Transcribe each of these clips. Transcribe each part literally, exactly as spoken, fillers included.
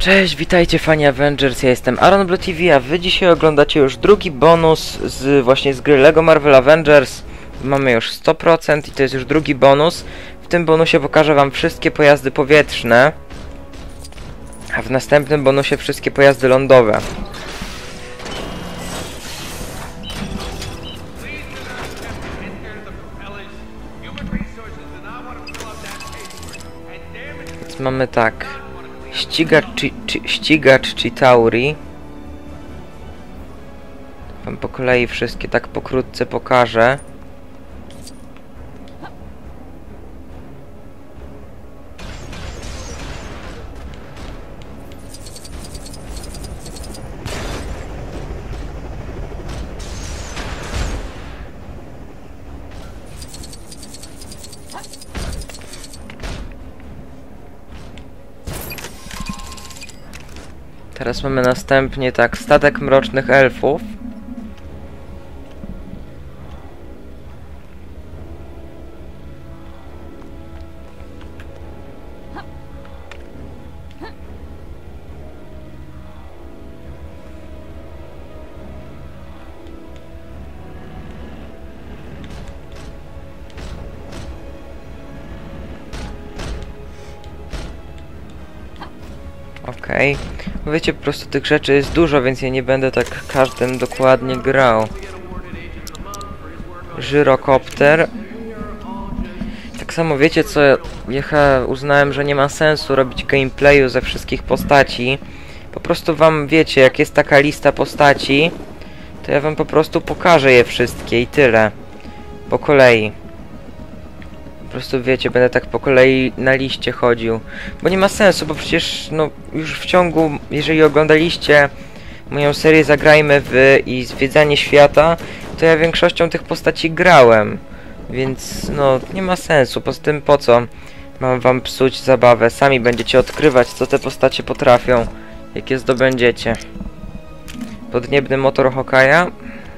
Cześć, witajcie fani Avengers, ja jestem Aaron Blue T V, a wy dzisiaj oglądacie już drugi bonus z właśnie z gry LEGO Marvel Avengers. Mamy już sto procent i to jest już drugi bonus. W tym bonusie pokażę wam wszystkie pojazdy powietrzne, a w następnym bonusie wszystkie pojazdy lądowe. Więc mamy tak. Ścigacz, chi, chi, ścigacz Chitauri. Wam po kolei wszystkie tak pokrótce pokażę. Teraz mamy następnie tak, statek mrocznych elfów. Okej. Okay. Wiecie, po prostu tych rzeczy jest dużo, więc ja nie będę tak każdym dokładnie grał. Żyrokopter. Tak samo wiecie co, ja uznałem, że nie ma sensu robić gameplayu ze wszystkich postaci. Po prostu wam wiecie, jak jest taka lista postaci, to ja wam po prostu pokażę je wszystkie i tyle. Po kolei. Po prostu wiecie, będę tak po kolei na liście chodził. Bo nie ma sensu, bo przecież no już w ciągu, jeżeli oglądaliście moją serię Zagrajmy w i Zwiedzanie Świata, to ja większością tych postaci grałem. Więc no nie ma sensu. Poza tym po co mam wam psuć zabawę? Sami będziecie odkrywać, co te postacie potrafią, jak je zdobędziecie. Podniebny motor Hawkeye'a.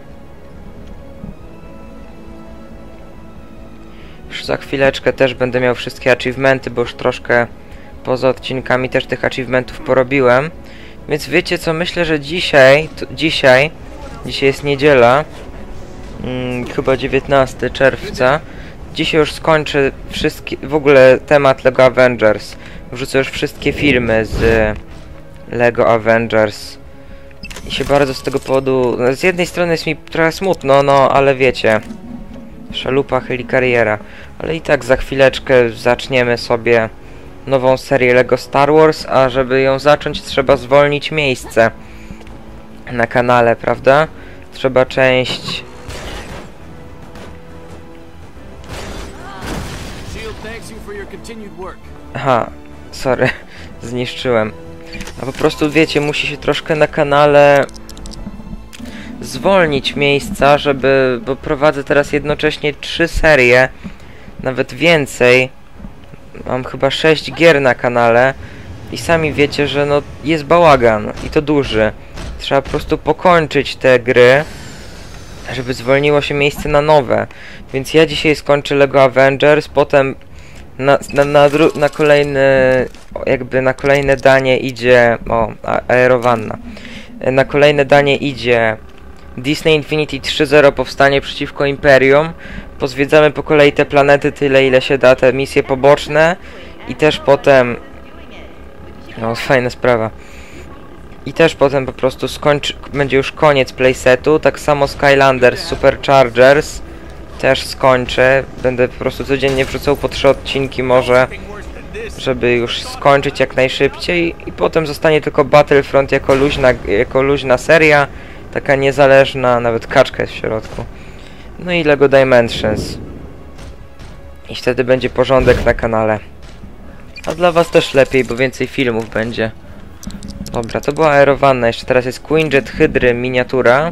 Już za chwileczkę też będę miał wszystkie achievementy, bo już troszkę poza odcinkami też tych achievementów porobiłem. Więc wiecie co, myślę, że dzisiaj, to, dzisiaj, dzisiaj jest niedziela, hmm, chyba dziewiętnastego czerwca. Dzisiaj już skończę wszystkie, w ogóle temat LEGO Avengers. Wrzucę już wszystkie filmy z LEGO Avengers. I się bardzo z tego powodu, no, z jednej strony jest mi trochę smutno, no ale wiecie. Szalupa Helikariera. Ale i tak za chwileczkę zaczniemy sobie nową serię LEGO Star Wars, a żeby ją zacząć, trzeba zwolnić miejsce na kanale, prawda? Trzeba część... Aha, sorry, zniszczyłem. A po prostu wiecie, musi się troszkę na kanale zwolnić miejsca, żeby... bo prowadzę teraz jednocześnie trzy serie, nawet więcej. Mam chyba sześć gier na kanale i sami wiecie, że no jest bałagan i to duży. Trzeba po prostu pokończyć te gry, żeby zwolniło się miejsce na nowe. Więc ja dzisiaj skończę LEGO Avengers, potem na, na, na, na kolejny, jakby na kolejne danie idzie... o, aerowanna. Na kolejne danie idzie Disney Infinity trzy zero, powstanie przeciwko Imperium. Pozwiedzamy po kolei te planety tyle, ile się da, te misje poboczne. I też potem... no, fajna sprawa. I też potem po prostu skończy... będzie już koniec playsetu. Tak samo Skylanders Superchargers też skończę. Będę po prostu codziennie wrzucał po trzy odcinki może, żeby już skończyć jak najszybciej. I potem zostanie tylko Battlefront jako luźna, jako luźna seria. Taka niezależna, nawet kaczka jest w środku. No i LEGO Dimensions. I wtedy będzie porządek na kanale. A dla was też lepiej, bo więcej filmów będzie. Dobra, to była aerowanna. Jeszcze teraz jest Quinjet Hydry miniatura.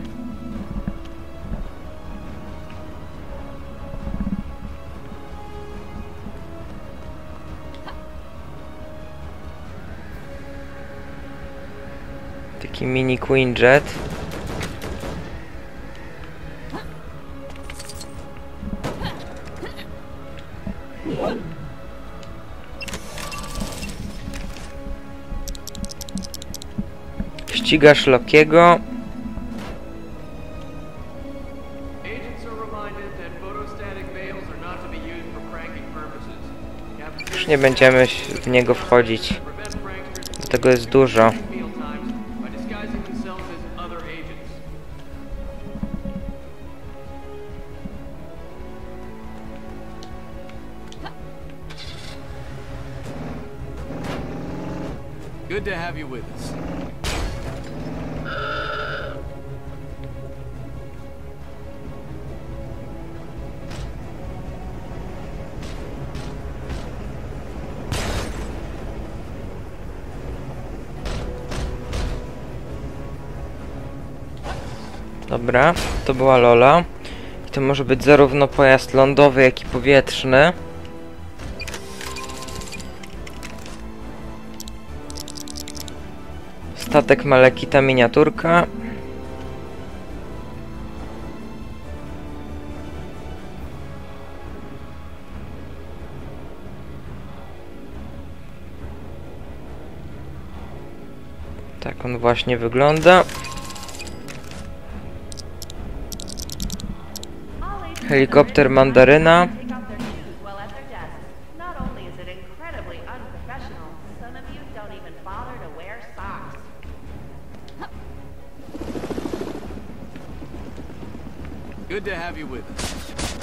Taki mini Quinjet. Ścigasz Lokiego. Już nie będziemy w niego wchodzić. Do tego jest dużo. Good to have you with us. Dobra, to była Lola. I to może być zarówno pojazd lądowy, jak i powietrzny. Statek Malekita miniaturka. Tak on właśnie wygląda. Helikopter Mandaryna. Good to have you with us.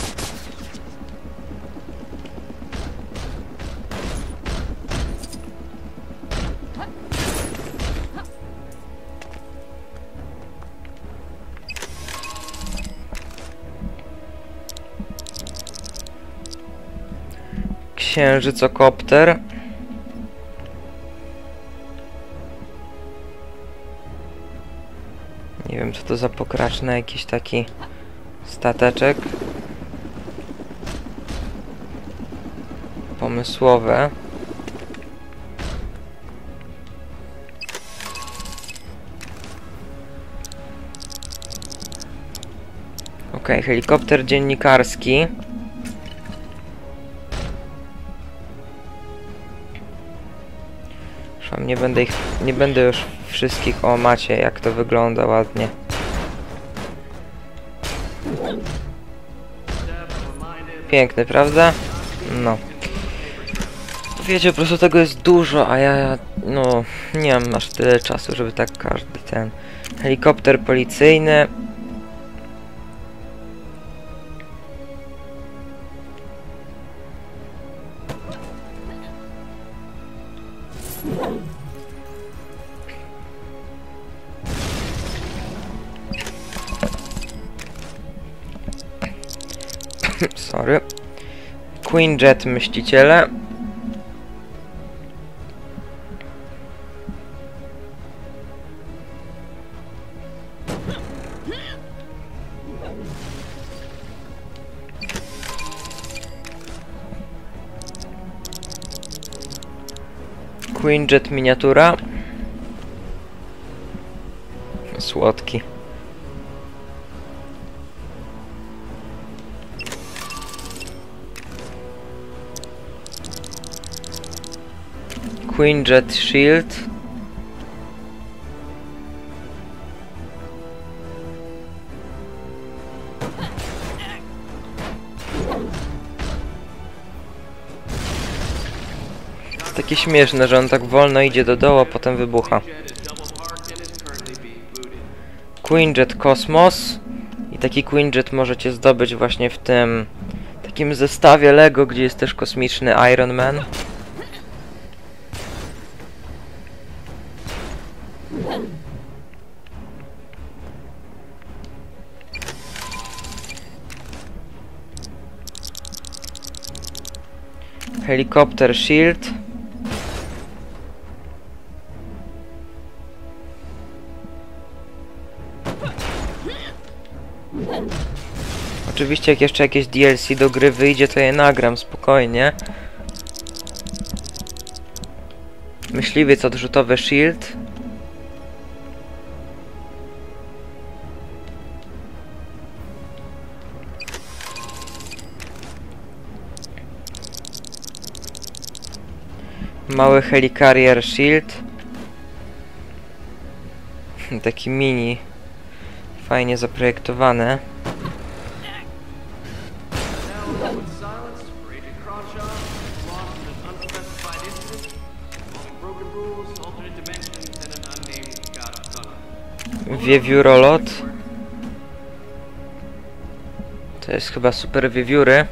Księżycokopter. Nie wiem, co to za pokraczny jakiś taki stateczek. Pomysłowe. Ok, helikopter dziennikarski. Już nie będę ich, nie będę już wszystkich, o macie jak to wygląda ładnie. Piękny, prawda? No. Wiecie, po prostu tego jest dużo, a ja, no, nie mam aż tyle czasu, żeby tak każdy ten... Helikopter policyjny. Sorry. Quinjet Mściciele. Quinjet miniatura. Słodki. Quinjet Shield. To takie śmieszne, że on tak wolno idzie do dołu, a potem wybucha. Quinjet Cosmos. I taki Quinjet możecie zdobyć właśnie w tym takim zestawie Lego, gdzie jest też kosmiczny Iron Man. Helikopter Shield. Oczywiście jak jeszcze jakieś D L C do gry wyjdzie, to je nagram spokojnie. Myśliwiec odrzutowy Shield. Mały Helicarrier Shield. Taki mini. Fajnie zaprojektowane. Wiewiórolot. To jest chyba super wiewióry.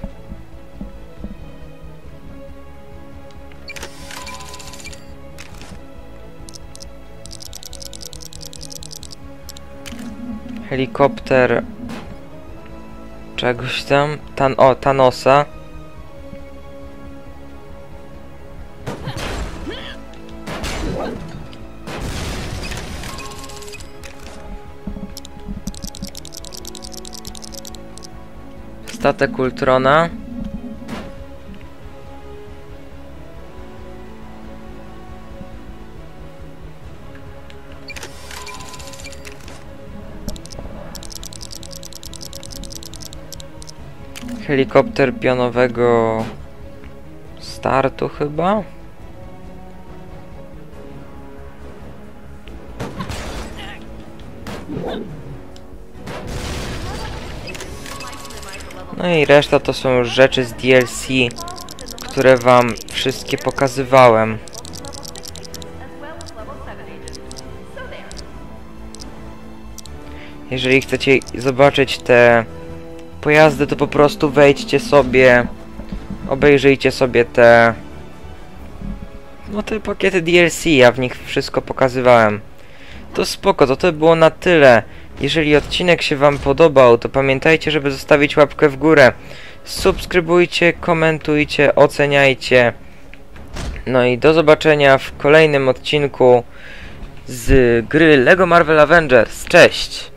Helikopter czegoś tam. Tan o, Thanosa. Statek Ultrona. Helikopter pionowego startu chyba. No i reszta to są już rzeczy z D L C, które wam wszystkie pokazywałem. Jeżeli chcecie zobaczyć te pojazdy, to po prostu wejdźcie sobie, obejrzyjcie sobie te no te pakiety D L C, ja w nich wszystko pokazywałem. To spoko, to to było na tyle. Jeżeli odcinek się wam podobał, to pamiętajcie, żeby zostawić łapkę w górę. Subskrybujcie, komentujcie, oceniajcie. No i do zobaczenia w kolejnym odcinku z gry LEGO Marvel Avengers. Cześć!